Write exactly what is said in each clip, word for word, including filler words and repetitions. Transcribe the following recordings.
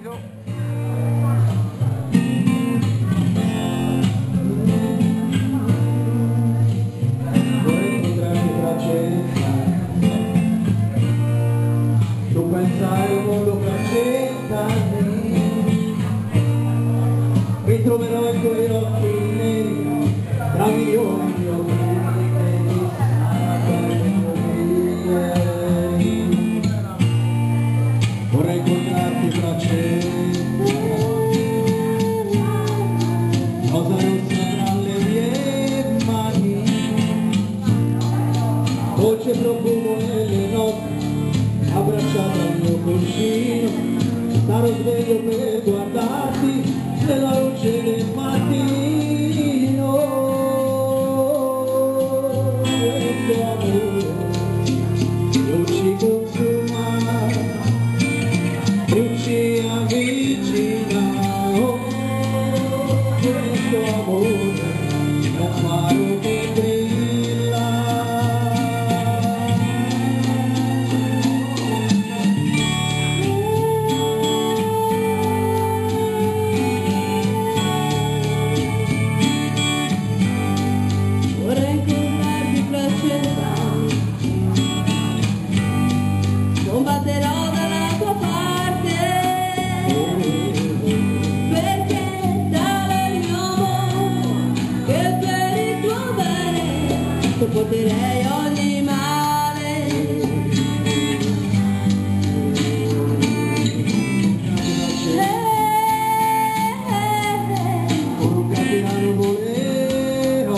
Mi troverò i tuoi occhi neri, tra milioni di occhi neri, vorrei incontrarti Francesca, rosa rossa tra le mie mani, dolce profumo nelle notti, abbracciata al mio cuscino, starò sveglio per guardarti nella luce del mattino. Questo amore non ci consuma, non ci avvicina. Oh, questo amore è un faro che brilla. Combatterò dalla tua parte, perché tale il mio amore, che per il tuo bene sopporterei ogni male. Con un capitano volerò,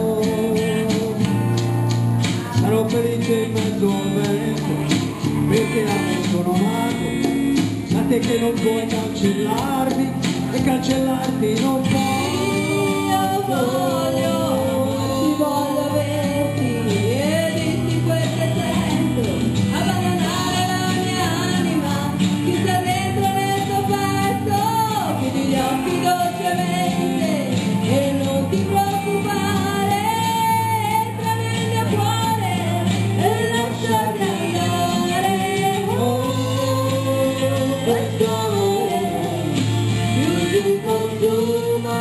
sarò felice in mezzo al vento, perché amo sono amato da te che non puoi cancellarmi e cancellarti non Io voglio, ti voglio averti e dirti quel che sento, abbandonare la mia anima, chi sta dentro nel tuo petto, chiudi gli occhi dolcemente e non ti preoccupare, entra nel mio cuore e lasciati andare. Questo amore più ci consuma,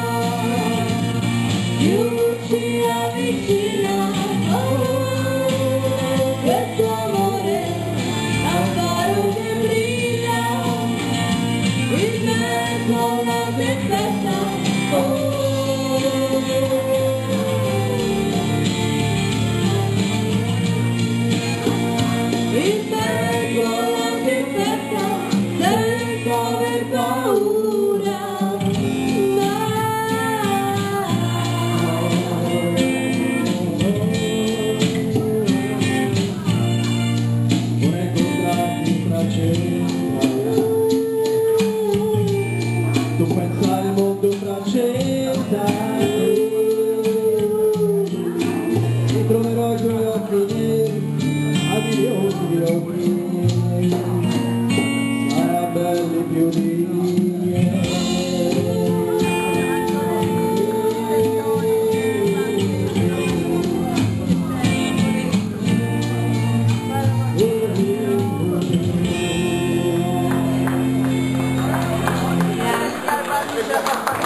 più ci avvicina. Oh, questo amore è un faro che brilla in mezzo alla tempesta. Oh, in mezzo alla tempesta, senza aver paura vorrei incontrarti Francesca, tu pensa al mondo Francesca, mi troverò i tuoi occhi neri, a milioni di occhi neri, sarà belli più di me. Yeah.